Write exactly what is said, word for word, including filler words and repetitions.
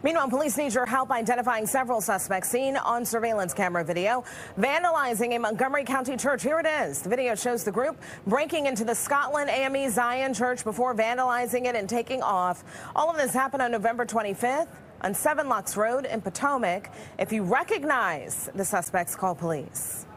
Meanwhile, police need your help identifying several suspects seen on surveillance camera video vandalizing a Montgomery County church. Here it is. The video shows the group breaking into the Scotland A M E Zion Church before vandalizing it and taking off. All of this happened on November twenty-fifth on Seven Locks Road in Potomac. If you recognize the suspects, call police.